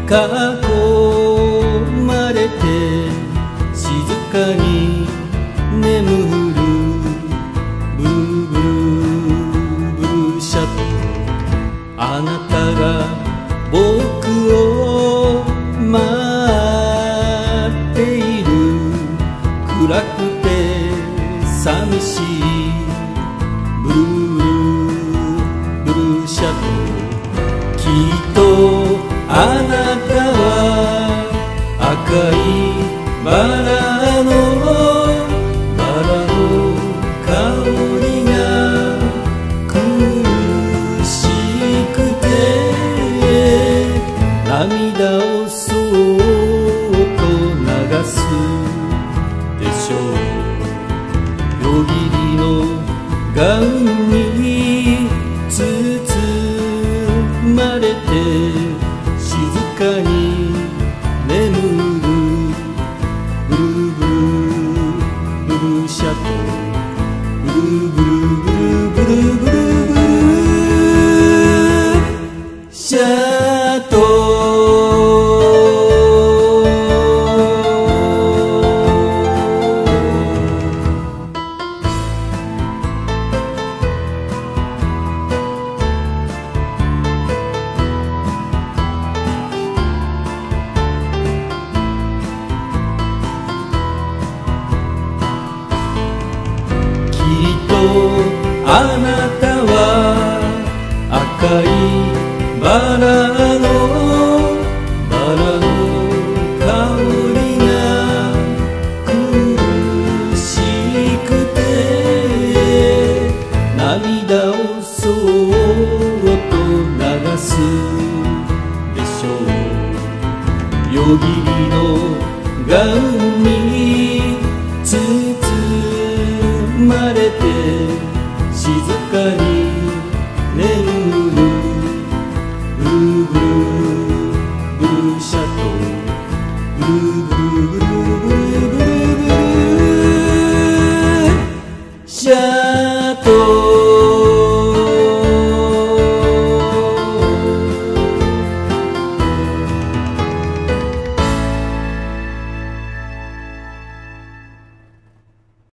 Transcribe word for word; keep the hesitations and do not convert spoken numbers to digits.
囲まれて静かに眠るブルーブルーブルーシャドウ、あなたが僕を待っている、暗くて寂しいブルーブルーブルーシャドウ、きっとあなたは赤いバラのバラの香りが苦しくて涙をそっと流すでしょう。夜霧のガウンに包まれて静かに眠るブルーブルーブルーシャドウ、ブルーブルーブルーブルーブルーブルーシャドウ。あなたは赤いバラのバラの香りが苦しくて涙をそっと流すでしょう。夜霧のガウンに包まれて静かに眠るブルーブルーブルーシャドウ、ブルーブルーブルーブルーブルーブルーシャドウ。